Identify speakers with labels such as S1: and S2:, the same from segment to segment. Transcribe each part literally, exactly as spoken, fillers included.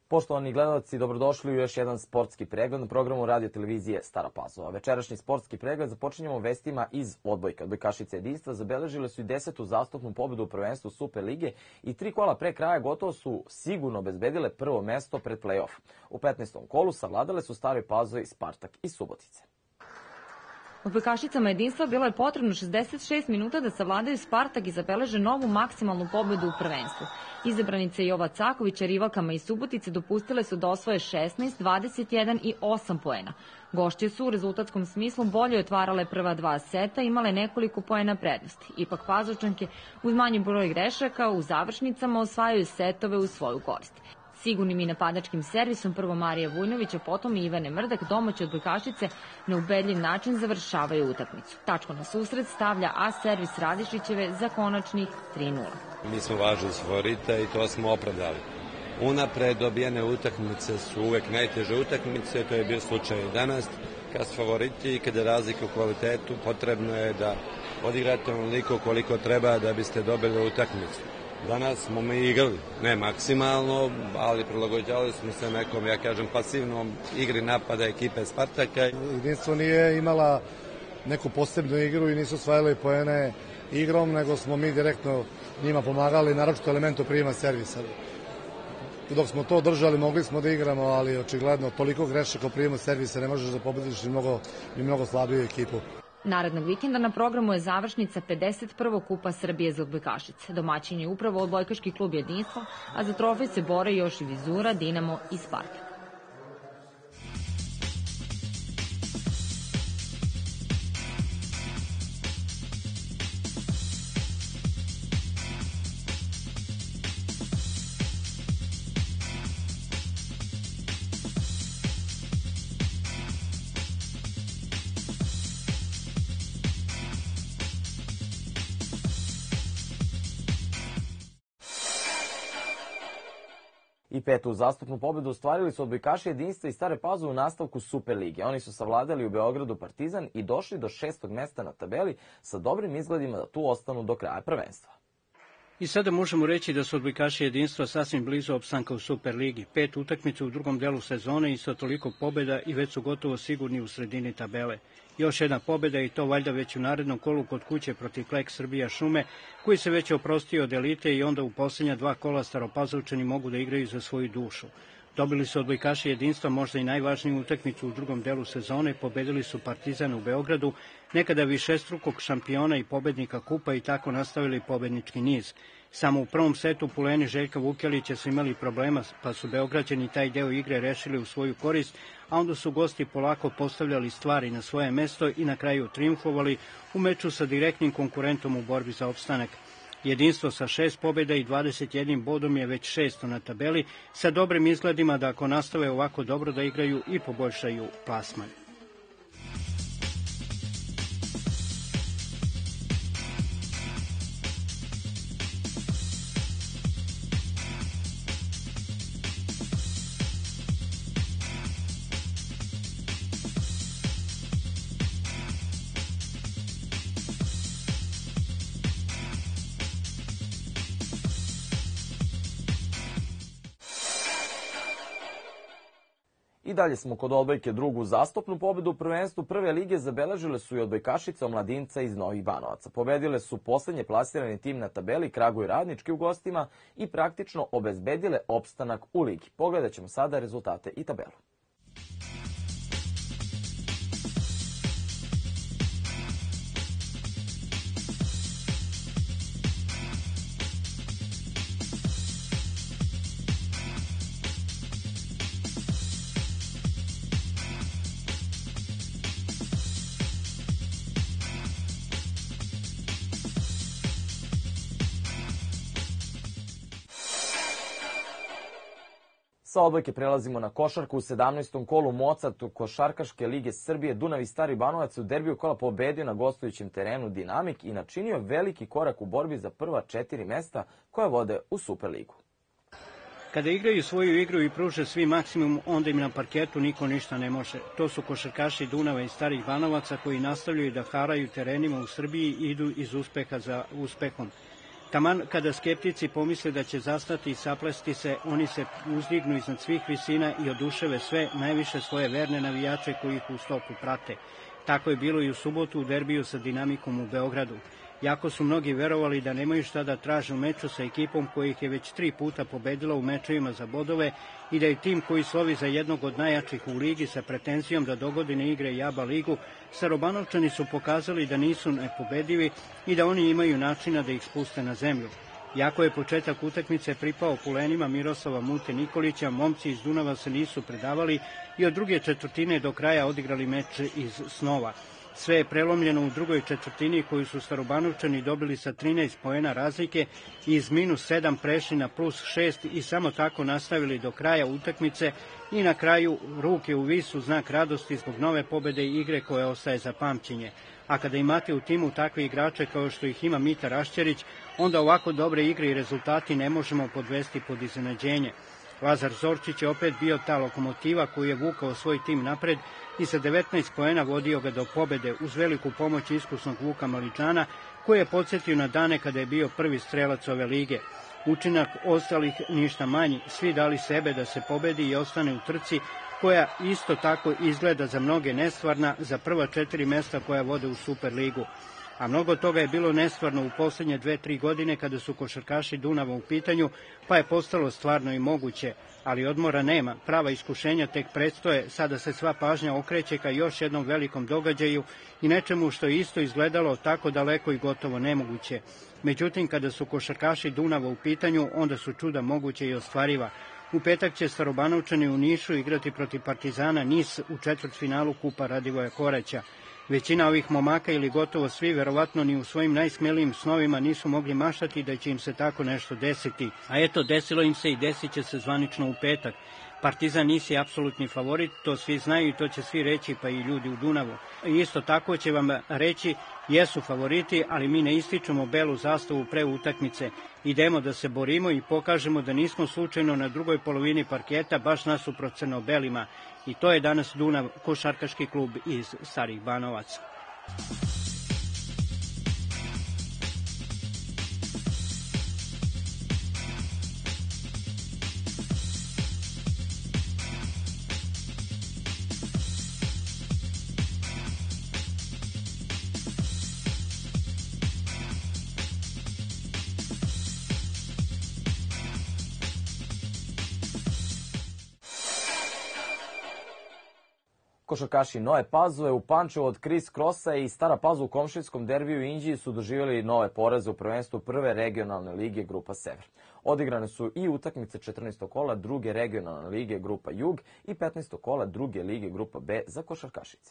S1: Poštovani gledalci, dobrodošli u još jedan sportski pregled na programu radio televizije Stara Pazova. Večerašnji sportski pregled započinjemo vestima iz odbojka. Odbojkašice jedinstva zabeležile su i desetu zastupnu pobedu u prvenstvu Super lige i tri kola pre kraja gotovo su sigurno obezbedile prvo mesto pred play-off. U petnaestom kolu savladale su Staroj Pazovi, Spartak i Subotice.
S2: Odbojkašicama jedinstva bilo je potrebno šezdeset šest minuta da savladaju Spartak i zabeleže novu maksimalnu pobedu u prvenstvu. Izabranice Jova Cakovića rivalkama iz Subotice dopustile su da osvoje šesnaest, dvadeset jedan i osam poena. Gošće su u rezultatskom smislu bolje otvarale prva dva seta, imale nekoliko poena prednosti. Ipak Pazovčanke uz manji broj grešaka u završnicama osvajaju setove u svoju korist. Sigurnim i napadačkim servisom prvo Marija Vujnovića, potom i Ivane Mrdak, domaće odbojkašice na ubedljiv način završavaju utakmicu. Tačko na susret stavlja A servis Radišićeve za konačnih tri nula.
S3: Mi smo važni favorite i to smo opravdali. Unapred dobijene utakmice su uvek najteže utakmice, to je bio slučaj i danas. Kad su favoriti i kada je razlika u kvalitetu, potrebno je da odigrate onoliko koliko treba da biste dobili utakmicu. Danas smo mi igrali, ne maksimalno, ali prilagođavali smo se nekom, ja kažem, pasivnom igri napada ekipe Spartaka.
S4: Jedinstvo nije imala neku posebnu igru i nisu osvajali poene igrom, nego smo mi direktno njima pomagali, naročito elementu prijema servisa. Dok smo to držali, mogli smo da igramo, ali očigledno toliko grešaka u prijemu servisa ne možeš da pobediš i mnogo, i mnogo slabiju ekipu.
S2: Narednog vikenda na programu je završnica pedeset prvog Kupa Srbije za odbojkašice. Domaćin je upravo odbojkaški klub jedinstva, a za trofej se bore još i Vizura, Dinamo i Spartak.
S1: I petu zastupnu pobedu ostvarili su odbojkaši jedinstva i Stare Pazove u nastavku Super lige. Oni su savladali u Beogradu Partizan i došli do šestog mesta na tabeli sa dobrim izgledima da tu ostanu do kraja prvenstva.
S5: I sada možemo reći da su odbojkaši jedinstva sasvim blizu opstanka u Super ligi. Pet utakmica u drugom delu sezone i sa toliko pobeda i već su gotovo sigurni u sredini tabele. Još jedna pobeda i to valjda već u narednom kolu kod kuće protiv Klek Srbija Šume, koji se već oprostio od elite i onda u posljednja dva kola Staropazovčani mogu da igraju za svoju dušu. Dobili su odbojkaši jedinstva možda i najvažniju utakmicu u drugom delu sezone, pobedili su Partizan u Beogradu, nekada višestrukog šampiona i pobednika kupa i tako nastavili pobednički niz. Samo u prvom setu puleni Željka Vukelića su imali problema, pa su Beograđani taj deo igre rešili u svoju korist, a onda su gosti polako postavljali stvari na svoje mesto i na kraju trijumfovali u meču sa direktnim konkurentom u borbi za opstanak. Jedinstvo sa šest pobjeda i dvadeset jednim bodom je već šesto na tabeli, sa dobrim izgledima da ako nastave ovako dobro da igraju i poboljšaju plasman.
S1: I dalje smo kod odbojke. Drugu zastupnu pobedu u prvenstvu prve lige zabeležile su i odbojkašice omladinca iz Novih Banovaca. Pobedile su poslednje plasirani tim na tabeli Kraguj Radnički u gostima i praktično obezbedile opstanak u ligi. Pogledat ćemo sada rezultate i tabelu. Sa odbojke prelazimo na košarku. U sedamnaestom kolu Mozart košarkaške lige Srbije Dunav i Stari Banovac u derbiju kola pobedio na gostujućem terenu Dinamik i načinio veliki korak u borbi za prva četiri mesta koja vode u Superligu.
S5: Kada igraju svoju igru i pruže svi maksimum, onda im na parketu niko ništa ne može. To su košarkaši Dunava i Starih Banovaca koji nastavljaju da haraju terenima u Srbiji i idu iz uspeha za uspehom. Taman kada skeptici pomisle da će zastati i saplesti se, oni se uzdignu iznad svih visina i oduševe sve, najviše svoje verne navijače koji ih u stopu prate. Tako je bilo i u subotu u derbiju sa Dinamikom u Beogradu. Jako su mnogi verovali da nemaju šta da traže u meču sa ekipom koja ih je već tri puta pobedila u mečevima za bodove i da je tim koji slovi za jednog od najjačih u ligi sa pretenzijom da dogodine igre i aba ligu, Starobanovčani su pokazali da nisu nepobedivi i da oni imaju načina da ih spuste na zemlju. Jako je početak utakmice pripao pulenima Miroslava Mute Nikolića, momci iz Dunava se nisu predavali i od druge četvrtine do kraja odigrali meč iz snova. Sve je prelomljeno u drugoj četvrtini koju su Starobanovčani dobili sa trinaest poena razlike i iz minus sedam prešli na plus šest i samo tako nastavili do kraja utakmice i na kraju ruke u visu znak radosti zbog nove pobede i igre koja ostaje za pamćenje. A kada imate u timu takve igrače kao što ih ima Mita Rašćerić, onda ovako dobre igre i rezultati ne možemo podvesti pod iznenađenje. Lazar Zorčić je opet bio ta lokomotiva koju je vukao svoj tim napred i sa devetnaest poena vodio ga do pobede uz veliku pomoć iskusnog Vuka Maličana, koji je podsjetio na dane kada je bio prvi strelac ove lige. Učinak ostalih ništa manji, svi dali sebe da se pobedi i ostane u trci, koja isto tako izgleda za mnoge nestvarna za prva četiri mesta koja vode u Superligu. A mnogo toga je bilo nestvarno u poslednje dve, tri godine kada su košarkaši Dunava u pitanju, pa je postalo stvarno i moguće. Ali odmora nema, prava iskušenja tek predstoje, sada se sva pažnja okreće ka još jednom velikom događaju i nečemu što je isto izgledalo tako daleko i gotovo nemoguće. Međutim, kada su košarkaši Dunava u pitanju, onda su čuda moguće i ostvariva. U petak će Starobanovčani u Nišu igrati protiv Partizana Nis u četvrtfinalu Kupa Radivoja Koraća. Većina ovih momaka ili gotovo svi verovatno ni u svojim najsmelijim snovima nisu mogli maštati da će im se tako nešto desiti. A eto, desilo im se i desit će se zvanično u petak. Partizan Nis je apsolutni favorit, to svi znaju i to će svi reći, pa i ljudi u Dunavu. I isto tako će vam reći, jesu favoriti, ali mi ne ističemo belu zastavu pre utakmice. Idemo da se borimo i pokažemo da nismo slučajno na drugoj polovini parketa, baš nasuprot crno-belima. I to je danas Dunav, košarkaški klub iz Starih Banovaca.
S1: Košarkaši Nove Pazove u Pančevu od Kris Krosa i Stara Pazova u komšinskom derbiju u Inđiji su doživjeli nove poraze u prvenstvu prve regionalne lige Grupa Sever. Odigrane su i utakmice četrnaestog kola druge regionalne lige Grupa Jug i petnaestog kola druge lige Grupa B za košarkašice.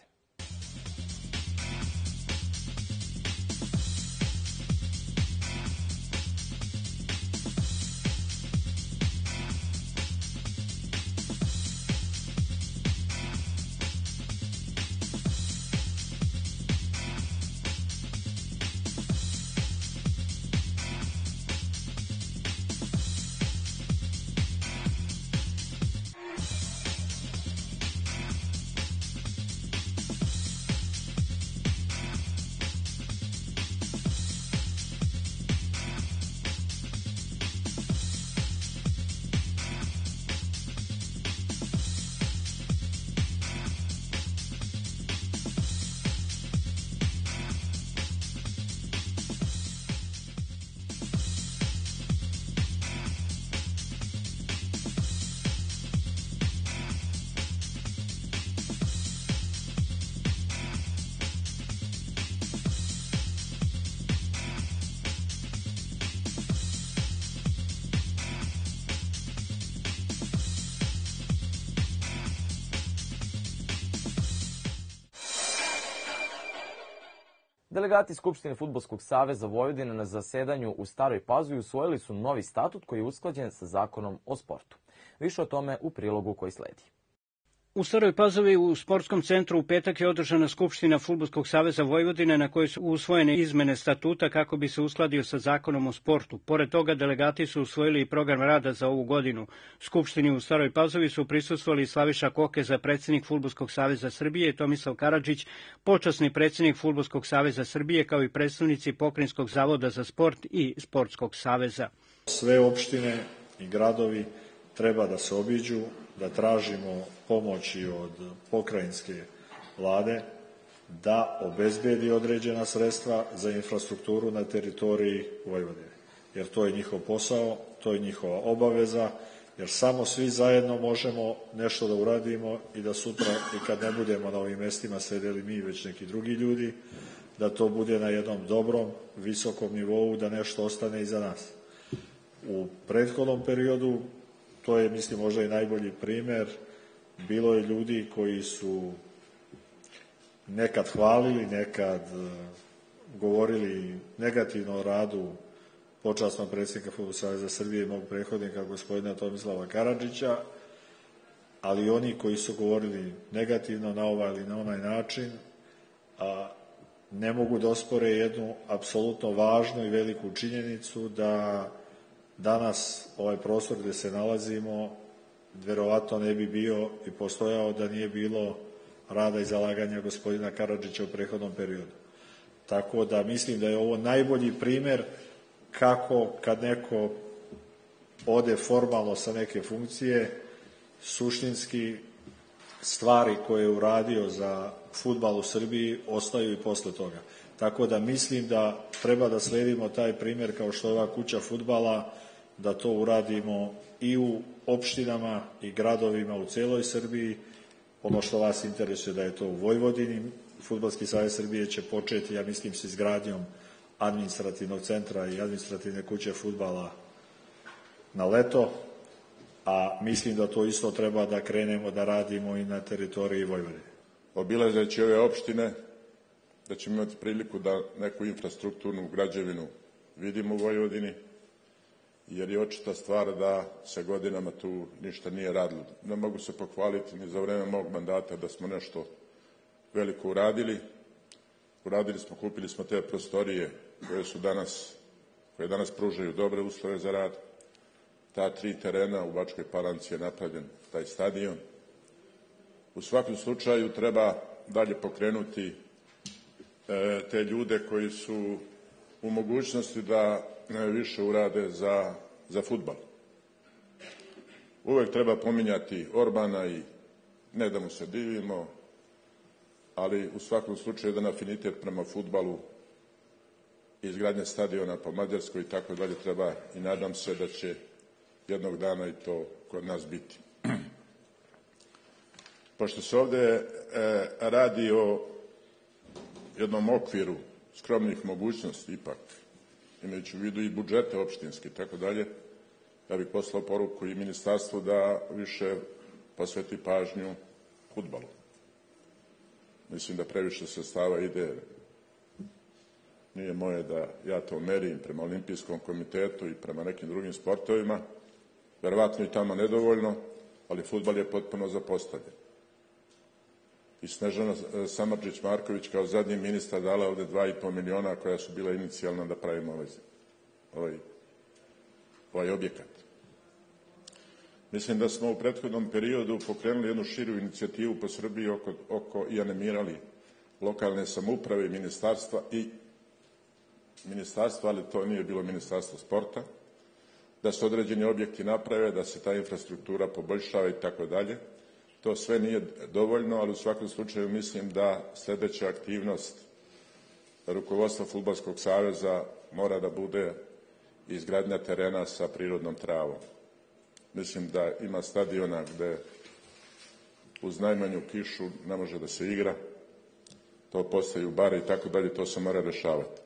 S1: Delegati Skupštine Fudbalskog saveza Vojvodine na zasedanju u Staroj Pazovi usvojili su novi statut koji je usklađen sa Zakonom o sportu. Više o tome u prilogu koji sledi.
S5: U Staroj Pazovi u Sportskom centru u petak je održana Skupština Fudbalskog saveza Vojvodine na kojoj su usvojene izmene statuta kako bi se uskladio sa zakonom o sportu. Pored toga, delegati su usvojili i program rada za ovu godinu. Skupštini u Staroj Pazovi su prisustvovali Slaviša Kokeza, predsjednik Fudbalskog saveza Srbije, Tomislav Karadžić, počasni predsjednik Fudbalskog saveza Srbije, kao i predstavnici Pokrajinskog zavoda za sport i Sportskog saveza.
S6: Sve opštine i gradovi treba da se obiđu, da tražimo pomoći od pokrajinske vlade da obezbedi određena sredstva za infrastrukturu na teritoriji Vojvodine. Jer to je njihov posao, to je njihova obaveza, jer samo svi zajedno možemo nešto da uradimo i da sutra, i kad ne budemo na ovim mestima sedeli mi, već neki drugi ljudi, da to bude na jednom dobrom, visokom nivou, da nešto ostane iza nas. U prethodnom periodu, to je, mislim, možda i najbolji primer, bilo je ljudi koji su nekad hvalili, nekad govorili negativno o radu počasnog predsjednika Fudbalskog saveza Srbije i mog prethodnika, gospodina Tomislava Karadžića, ali oni koji su govorili negativno na ovaj ili na onaj način, a ne mogu da ospore jednu apsolutno važnu i veliku činjenicu da danas ovaj prostor gde se nalazimo verovatno ne bi bio i postojao da nije bilo rada i zalaganja gospodina Karadžića u prethodnom periodu. Tako da mislim da je ovo najbolji primer kako kad neko ode formalno sa neke funkcije, suštinski stvari koje je uradio za fudbal u Srbiji ostaju i posle toga. Tako da mislim da treba da sledimo taj primer kao što je ova kuća fudbala, da to uradimo i u opštinama i gradovima u celoj Srbiji. Ono što vas interesuje da je to u Vojvodini. Fudbalski savez Srbije će početi, ja mislim, s izgradnjom administrativnog centra i administrativne kuće fudbala na leto, a mislim da to isto treba da krenemo da radimo i na teritoriji Vojvodine.
S7: Obilazeći ove opštine, da ćemo imati priliku da neku infrastrukturnu građevinu vidimo u Vojvodini, jer je očita stvar da se godinama tu ništa nije radilo. Ne mogu se pohvaliti ni za vreme mog mandata da smo nešto veliko uradili. Uradili smo, kupili smo te prostorije koje su danas, koje danas pružaju dobre uslove za rad. Ta tri terena u Bačkoj Palanci je napravljen taj stadion. U svakom slučaju treba dalje pokrenuti e, te ljude koji su u mogućnosti da više urade za, za fudbal. Uvek treba pominjati Orbana i ne da mu se divimo, ali u svakom slučaju jedan afinitet prema fudbalu, izgradnje stadiona po Mađarskoj i tako dalje treba, i nadam se da će jednog dana i to kod nas biti. Pošto se ovde e, radi o jednom okviru skromnih mogućnosti, ipak, imajući u vidu i budžete opštinske i tako dalje, ja bih poslao poruku i ministarstvu da više posveti pažnju fudbalu. Mislim da previše sredstava ide, nije moje da ja to merim prema Olimpijskom komitetu i prema nekim drugim sportovima, verovatno i tamo nedovoljno, ali fudbal je potpuno zapostavljen. I Snežana Samardžić-Marković kao zadnji ministar dala ovde dva i po miliona koja su bila inicijalna da pravimo ovaj, ovaj, ovaj objekat. Mislim da smo u prethodnom periodu pokrenuli jednu širu inicijativu po Srbiji oko, oko i animirali lokalne samouprave i ministarstva i ministarstva, ali to nije bilo ministarstvo sporta, da se određeni objekti naprave, da se ta infrastruktura poboljšava i tako dalje. To sve nije dovoljno, ali u svakom slučaju mislim da sledeća aktivnost rukovodstva Fudbalskog saveza mora da bude izgradnja terena sa prirodnom travom. Mislim da ima stadiona gde uz najmanju kišu ne može da se igra, to postaju bare i tako dalje, to se mora rešavati.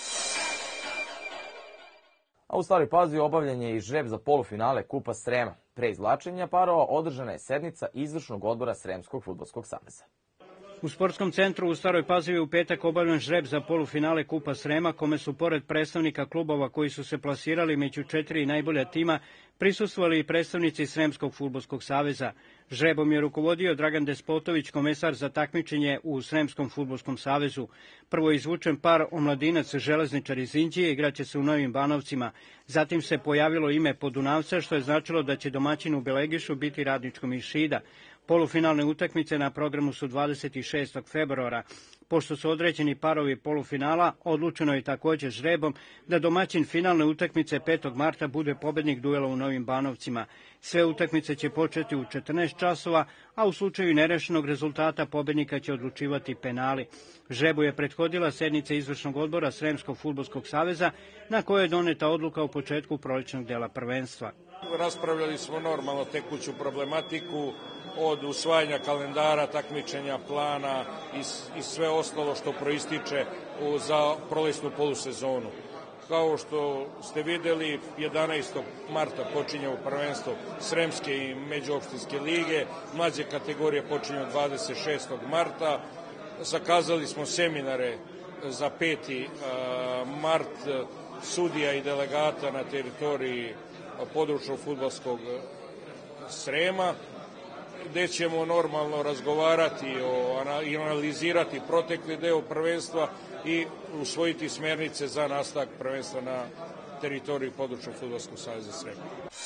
S1: A u Staroj Pazovi obavljen je i žreb za polufinale Kupa Srema. Pre izvlačenja parova održana je sednica izvršnog odbora Sremskog fudbalskog saveza.
S5: U sportskom centru u Staroj Pazovi u petak obavljen žreb za polufinale Kupa Srema, kome su pored predstavnika klubova koji su se plasirali među četiri najbolja tima, prisustvovali i predstavnici Sremskog fudbalskog saveza. Žrebom je rukovodio Dragan Despotović, komesar za takmičenje u Sremskom fudbalskom savezu. Prvo je izvučen par omladinac Železničar iz Inđije, igraće se u Novim Banovcima. Zatim se pojavilo ime Podunavca, što je značilo da će domaćin u Belegišu biti Radničko Mišida. Polufinalne utakmice na programu su dvadeset šestog februara. Pošto su određeni parovi polufinala, odlučeno je također žrebom da domaćin finalne utakmice petog marta bude pobednik duela u Novim Banovcima. Sve utakmice će početi u četrnaest časova, a u slučaju nerešenog rezultata pobednika će odlučivati penali. Žrebu je prethodila sednica izvršnog odbora Sremskog fudbalskog saveza, na kojoj je doneta odluka o početku prolećnog dela prvenstva.
S8: Raspravljali smo normalno tekuću problematiku, od usvajanja kalendara, takmičenja, plana i, i sve ostalo što proističe u, za prolećnu polusezonu. Kao što ste videli, jedanaestog marta počinje prvenstvo Sremske i međuopštinske lige, mlađe kategorije počinju dvadeset šestog marta. Zakazali smo seminare za peti mart sudija i delegata na teritoriji područnog fudbalskog Srema, gde ćemo normalno razgovarati o, i analizirati protekli deo prvenstva i usvojiti smernice za nastavak prvenstva na teritoriji područnog fudbalskog saveza Srema.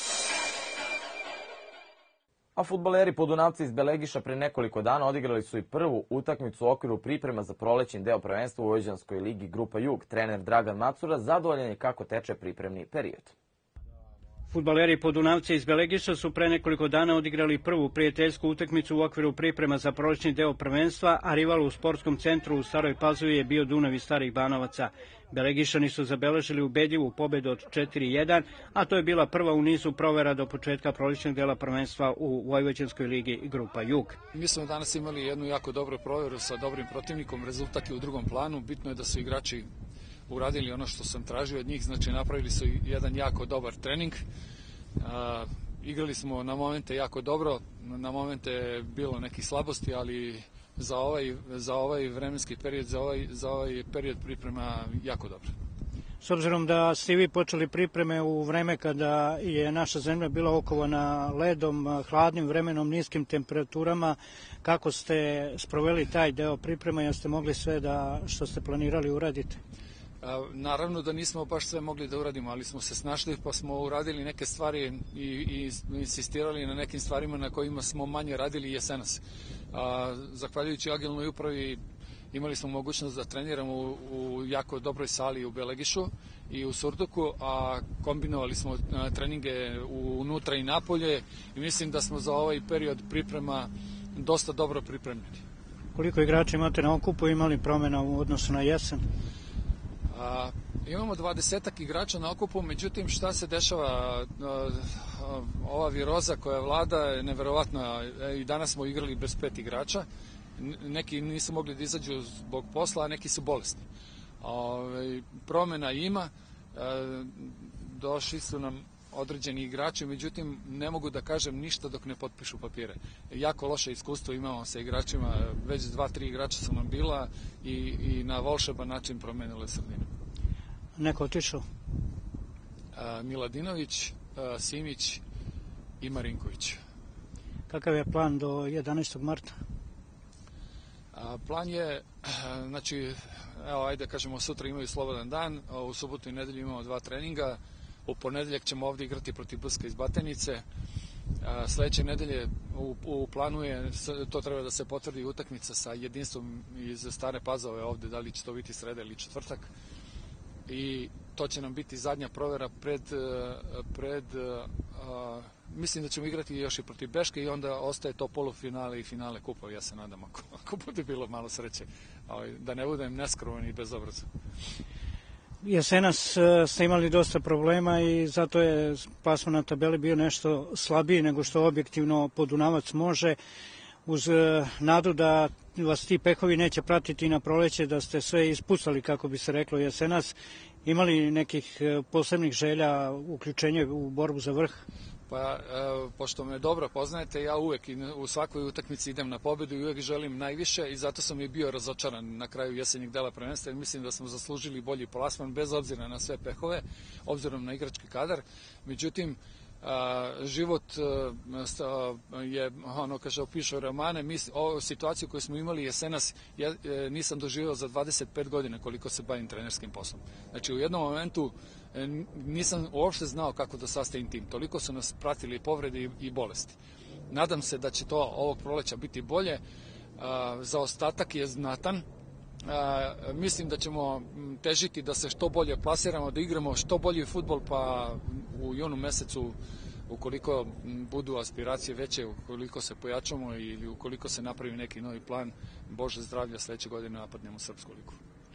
S1: A fudbaleri Podunavci iz Belegiša pre nekoliko dana odigrali su i prvu utakmicu u okviru priprema za prolećni deo prvenstva u Vojvođanskoj ligi Grupa Jug. Trener Dragan Macura zadovoljan je kako teče pripremni period.
S5: Fudbaleri Podunavci iz Belegiša su pre nekoliko dana odigrali prvu prijateljsku utakmicu u okviru priprema za prolećni deo prvenstva, a rival u sportskom centru u Staroj Pazovi je bio Dunav iz Starih Banovaca. Belegišani su zabeležili ubedljivu pobedu od četiri jedan, a to je bila prva u nizu provera do početka prolećnog dela prvenstva u Vojvođanskoj ligi Grupa Jug.
S9: Mi smo danas imali jednu jako dobru proveru sa dobrim protivnikom, rezultat je u drugom planu, bitno je da su igrači uradili ono što sam tražio od njih, znači napravili su jedan jako dobar trening. A, igrali smo na momente jako dobro, na momente je bilo nekih slabosti, ali za ovaj, za ovaj vremenski period, za ovaj, za ovaj period priprema jako dobro.
S5: S obzirom da ste vi počeli pripreme u vreme kada je naša zemlja bila okovana ledom, hladnim vremenom, niskim temperaturama, kako ste sproveli taj deo priprema, jeste mogli sve da što ste planirali uraditi?
S9: Naravno da nismo baš sve mogli da uradimo, ali smo se snašli pa smo uradili neke stvari i, i insistirali na nekim stvarima na kojima smo manje radili jesenas. A, zahvaljujući agilnoj upravi imali smo mogućnost da treniramo u, u jako dobroj sali u Belegišu i u Surduku, a kombinovali smo treninge unutra i napolje i mislim da smo za ovaj period priprema dosta dobro pripremljeni.
S5: Koliko igrača imate na okupu, imali promjena u odnosu na jesen?
S9: A, imamo dvadesetak igrača na okupu, međutim šta se dešava, a, a, ova viroza koja vlada je neverovatna, i danas smo igrali bez pet igrača, neki nisu mogli da izađu zbog posla, a neki su bolesni. A, promjena ima, a, došli su nam određeni igrači, međutim ne mogu da kažem ništa dok ne potpišu papire. Jako loše iskustvo imamo sa igračima, već dva, tri igrača su nam bila i, i na volšeban način promenile sredinu.
S5: Neko otišao?
S9: Miladinović, a, Simić i Marinković.
S5: Kakav je plan do jedanaestog marta?
S9: A, plan je, znači, evo ajde kažemo sutra imaju slobodan dan, a u subotu i nedelju imamo dva treninga. U ponedeljak ćemo ovdje igrati protiv Brska iz Batenice. Sledeće nedelje u, u planu je, to treba da se potvrdi utakmica sa Jedinstvom iz Stare Pazove ovdje, da li će to biti sreda ili četvrtak. I to će nam biti zadnja provera pred, pred a, mislim da ćemo igrati još i protiv Beške i onda ostaje to polufinale i finale kupa, ja se nadam, ako, ako bude bilo malo sreće, da ne budem neskrovan i bezobrazan.
S5: Jesenas ste imali dosta problema i zato je plasman na tabeli bio nešto slabiji nego što objektivno Podunavac može, uz nadu da vas ti pehovi neće pratiti na proleće, da ste sve ispucali, kako bi se reklo, jesenas. Imali nekih posebnih želja uključenja u borbu za vrh?
S9: Pa, pošto me dobro poznajete, ja uvek u svakoj utakmici idem na pobedu i uvek želim najviše i zato sam i bio razočaran na kraju jesenjeg dela prvenstva jer mislim da smo zaslužili bolji plasman bez obzira na sve pehove, obzirom na igrački kadar. Međutim, život je, ono kaže, opišao romane, ovu situaciju koju smo imali jesenas ja nisam doživao za dvadeset pet godina koliko se bavim trenerskim poslom. Znači, u jednom momentu nisam uopšte znao kako da sastavim tim. Toliko su nas pratili povrede i bolesti. Nadam se da će to ovog proleća biti bolje. Zaostatak je znatan. Mislim da ćemo težiti da se što bolje plasiramo, da igramo što bolji fudbal, pa u junu mesecu, ukoliko budu aspiracije veće, ukoliko se pojačamo ili ukoliko se napravi neki novi plan, Bože zdravlja, sledeće godine napadnemo Srpsku ligu.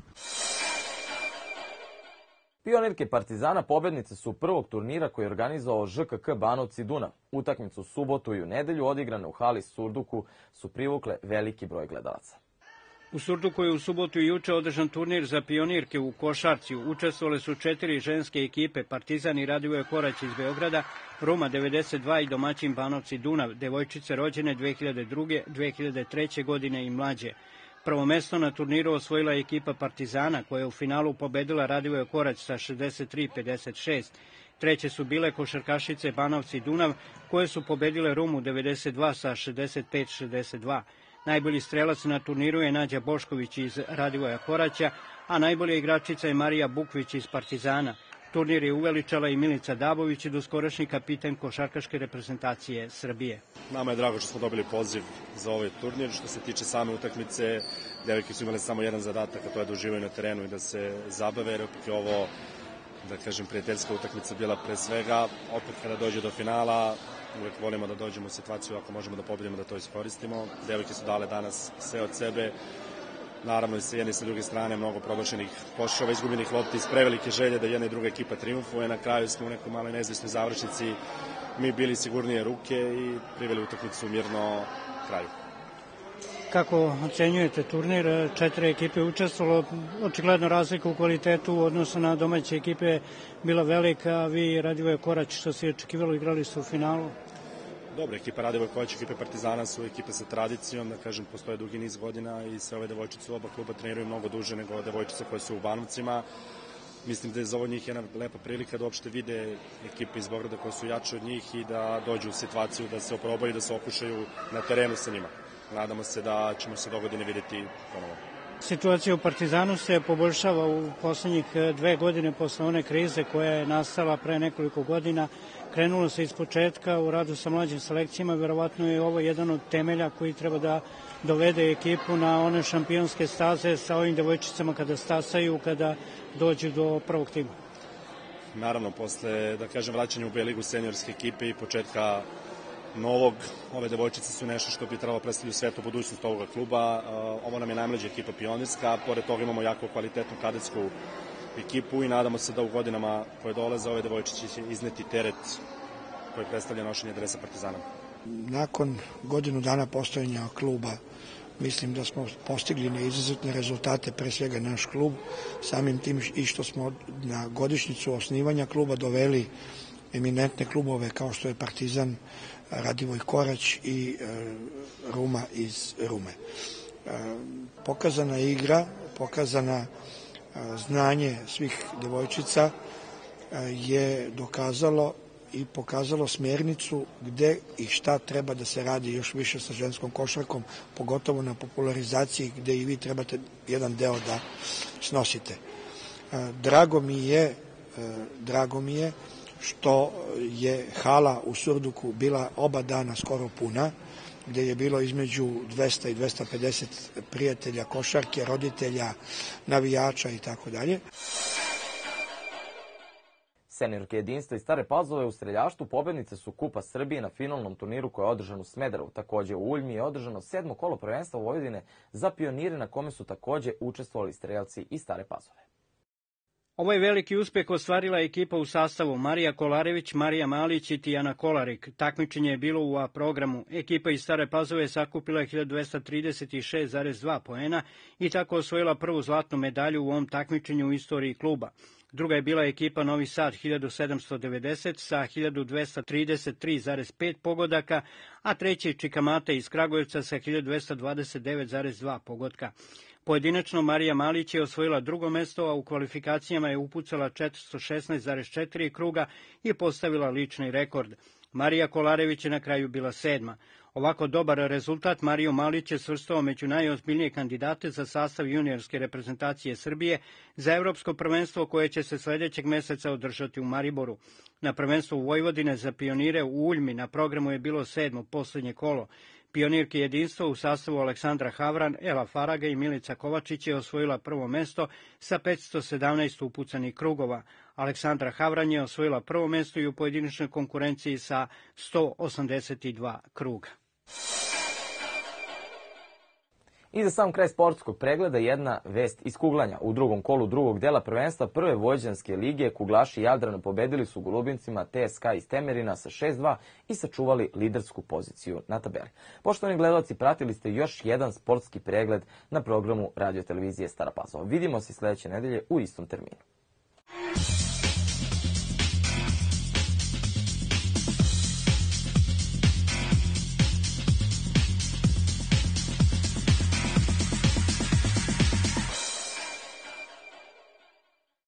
S1: Pionirke Partizana pobednice su prvog turnira koji je organizovao Ž K K Banovci Dunav. Utakmicu u subotu i u nedelju odigrane u hali Surduku su privukle veliki broj gledalaca.
S5: U Surduku je u subotu i juče održan turnir za pionirke u košarci. Učestvovale su četiri ženske ekipe, Partizan i Radivoje Korać iz Beograda, Ruma devedeset dva i domaćin Banovci Dunav, devojčice rođene dve hiljade druge, dve hiljade treće godine i mlađe. Prvo mesto na turniru osvojila je ekipa Partizana, koja je u finalu pobedila Radivoje Korać sa šezdeset tri pedeset šest. Treće su bile košarkašice Banovci Dunav, koje su pobedile Rumu devedeset dva sa šezdeset pet šezdeset dva. Najbolji strelac na turniru je Nađa Bošković iz Radivoja Koraća, a najbolja igračica je Marija Bukvić iz Partizana. Turnir je uveličala i Milica Dabović, doskorašnji kapitan košarkaške reprezentacije Srbije.
S10: Nama je drago što smo dobili poziv za ovaj turnir. Što se tiče same utakmice, devojke su imale samo jedan zadatak, a to je da uživaju na terenu i da se zabave, jer opet je ovo, da kažem, prijateljska utakmica bila pre svega. Opet kada dođe do finala, uvek volimo da dođemo u situaciju, ako možemo da pobedimo, da to iskoristimo. Devojke su dale danas sve od sebe. Naravno i sa jedne i sa druge strane mnogo promašenih koševa, izgubljenih lopti iz prevelike želje da jedna i druga ekipa triumfuje. Na kraju smo u nekoj maloj neizvesnoj završnici mi bili sigurnije ruke i priveli utakmicu mirno kraju.
S5: Kako ocenjujete turnir? Četiri ekipe učestvovalo, očigledno razlika u kvalitetu u odnosu na domaće ekipe bila velika, vi Radivoje Korać, što se je očekivalo, igrali su u finalu?
S10: Dobro, ekipa Radivoje Korać, ekipe Partizana su ekipe sa tradicijom, da kažem, postoje dugi niz godina i sve ove devojčice u oba kluba treniraju mnogo duže nego devojčice koje su u Banovcima. Mislim da je za ovo njih jedna lepa prilika da uopšte vide ekipe iz Beograda koje su jače od njih i da dođu u situaciju da se oprobaju, da se okušaju na terenu sa njima. Nadamo se da ćemo se dogodine vidjeti ponovo.
S5: Situacija u Partizanu se poboljšava u poslednjih dve godine posle one krize koja je nastala pre nekoliko godina. Krenulo se iz početka u radu sa mlađim selekcijama, verovatno je ovo jedan od temelja koji treba da dovede ekipu na one šampionske staze sa ovim devojčicama kada stasaju, kada dođu do prvog tima.
S10: Naravno, posle, da kažem, vraćanja u B ligu seniorske ekipe i početka novog, ove devojčice su nešto što bi trebalo predstaviti u svetu budućnost ovoga kluba. Ovo nam je najmlađa ekipa pionirska, pored toga imamo jako kvalitetnu kadetsku ekipu i nadamo se da u godinama koje dolaze ove devojčice će izneti teret koji predstavlja nošenje dresa Partizana.
S11: Nakon godinu dana postojanja kluba mislim da smo postigli neizuzetne rezultate, pre svega naš klub, samim tim i što smo na godišnjicu osnivanja kluba doveli eminentne klubove kao što je Partizan, Radivoj Korać i e, Ruma iz Rume. E, pokazana igra, pokazana e, znanje svih devojčica e, je dokazalo i pokazalo smjernicu gde i šta treba da se radi još više sa ženskom košarkom, pogotovo na popularizaciji gde i vi trebate jedan deo da snosite. E, drago mi je, e, drago mi je što je hala u Surduku bila oba dana skoro puna, gde je bilo između dvesta i dvesta pedeset prijatelja košarke, roditelja, navijača i tako dalje.
S1: Seniorke jedinstva iz Stare Pazove u streljaštvu pobednice su Kupa Srbije na finalnom turniru koji je održan u Smederevu. Takođe u Uljmi je održano sedmo kolo prvenstva Vojvodine za pionire na kome su takođe učestvovali streljaci iz Stare Pazove.
S5: Ovo je veliki uspeh ostvarila ekipa u sastavu Marija Kolarević, Marija Malić i Tijana Kolarik. Takmičenje je bilo u A programu. Ekipa iz Stare Pazove sakupila hiljadu dvesta trideset šest zarez dva poena i tako osvojila prvu zlatnu medalju u ovom takmičenju u istoriji kluba. Druga je bila ekipa Novi Sad hiljadu sedamsto devedeset sa hiljadu dvesta trideset tri zarez pet pogodaka, a treći Čikamate iz Kragujevca sa hiljadu dvesta dvadeset devet zarez dva pogotka. Pojedinačno Marija Malić je osvojila drugo mesto, a u kvalifikacijama je upucala četiristo šesnaest zarez četiri kruga i postavila lični rekord. Marija Kolarević je na kraju bila sedma. Ovako dobar rezultat Mariju Malić je svrstao među najozbiljnije kandidate za sastav juniorske reprezentacije Srbije za evropsko prvenstvo koje će se sledećeg meseca održati u Mariboru. Na prvenstvu Vojvodine za pionire u Uljmi na programu je bilo sedmo, poslednje kolo. Pionirke jedinstva u sastavu Aleksandra Havran, Ela Faraga i Milica Kovačić je osvojila prvo mesto sa petsto sedamnaest upucanih krugova. Aleksandra Havran je osvojila prvo mesto i u pojedinačnoj konkurenciji sa sto osamdeset dva kruga.
S1: I za sam kraj sportskog pregleda jedna vest iz kuglanja. U drugom kolu drugog dela prvenstva prve vojvođanske lige kuglaši Jadrana pobedili su Golubincima T S K iz Temerina sa šest dva i sačuvali lidersku poziciju na tabeli. Poštovani gledalci, pratili ste još jedan sportski pregled na programu radio televizije Stara Pazova. Vidimo se sledeće nedelje u istom terminu.